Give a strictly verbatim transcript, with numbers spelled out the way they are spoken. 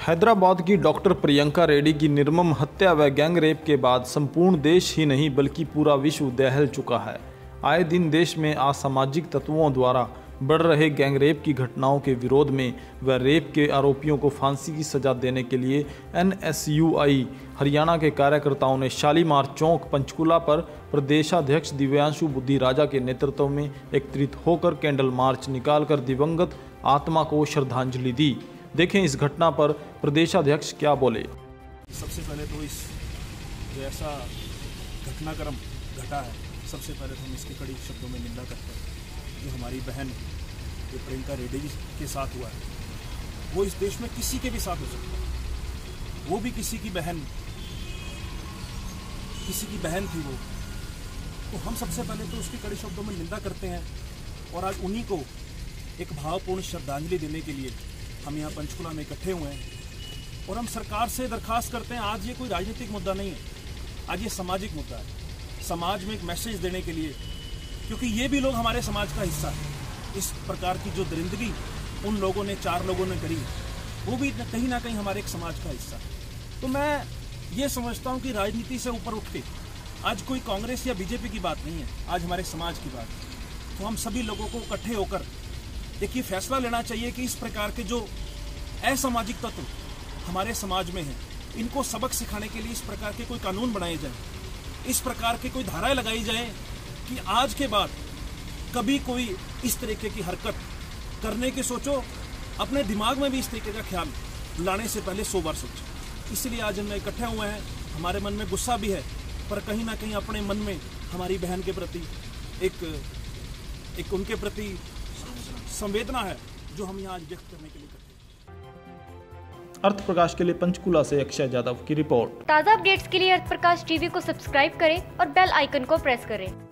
हैदराबाद की डॉक्टर प्रियंका रेड्डी की निर्मम हत्या व गैंग रेप के बाद संपूर्ण देश ही नहीं बल्कि पूरा विश्व दहल चुका है। आए दिन देश में असामाजिक तत्वों द्वारा बढ़ रहे गैंग रेप की घटनाओं के विरोध में व रेप के आरोपियों को फांसी की सजा देने के लिए N S U I Haryana के कार्यकर्ताओं ने शालीमार चौक पंचकूला पर प्रदेशाध्यक्ष दिव्यांशु बुद्धि राजा के नेतृत्व में एकत्रित होकर कैंडल मार्च निकालकर दिवंगत आत्मा को श्रद्धांजलि दी। देखें इस घटना पर प्रदेशाध्यक्ष क्या बोले। सबसे पहले तो इस जो ऐसा घटनाक्रम घटा है, सबसे पहले तो हम इसके कड़ी शब्दों में निंदा करते हैं। जो हमारी बहन जो प्रियंका रेड्डी के साथ हुआ है, वो इस देश में किसी के भी साथ हो सकता है। वो भी किसी की बहन किसी की बहन थी वो, तो हम सबसे पहले तो उसकी कड़ी शब्दों में निंदा करते हैं। और आज उन्हीं को एक भावपूर्ण श्रद्धांजलि देने के लिए हम यहाँ पंचकूला में इकट्ठे हुए हैं। और हम सरकार से दरखास्त करते हैं, आज ये कोई राजनीतिक मुद्दा नहीं है, आज ये सामाजिक मुद्दा है। समाज में एक मैसेज देने के लिए, क्योंकि ये भी लोग हमारे समाज का हिस्सा है। इस प्रकार की जो दरिंदगी उन लोगों ने चार लोगों ने करी, वो भी कहीं ना कहीं हमारे एक समाज का हिस्सा है। तो मैं ये समझता हूँ कि राजनीति से ऊपर उठ के आज कोई कांग्रेस या बीजेपी की बात नहीं है, आज हमारे समाज की बात है। तो हम सभी लोगों को इकट्ठे होकर एक ये फैसला लेना चाहिए कि इस प्रकार के जो असामाजिक तत्व हमारे समाज में हैं, इनको सबक सिखाने के लिए इस प्रकार के कोई कानून बनाए जाए, इस प्रकार के कोई धाराएं लगाई जाए कि आज के बाद कभी कोई इस तरीके की हरकत करने की सोचो, अपने दिमाग में भी इस तरीके का ख्याल लाने से पहले सौ बार सोचो। इसलिए आज हम इकट्ठे हुए हैं। हमारे मन में गुस्सा भी है, पर कहीं ना कहीं अपने मन में हमारी बहन के प्रति एक एक उनके प्रति संवेदना है, जो हम यहाँ आज व्यक्त करने के लिए करते हैं। अर्थ प्रकाश के लिए पंचकूला से अक्षय यादव की रिपोर्ट। ताज़ा अपडेट्स के लिए अर्थ प्रकाश टीवी को सब्सक्राइब करें और बेल आइकन को प्रेस करें।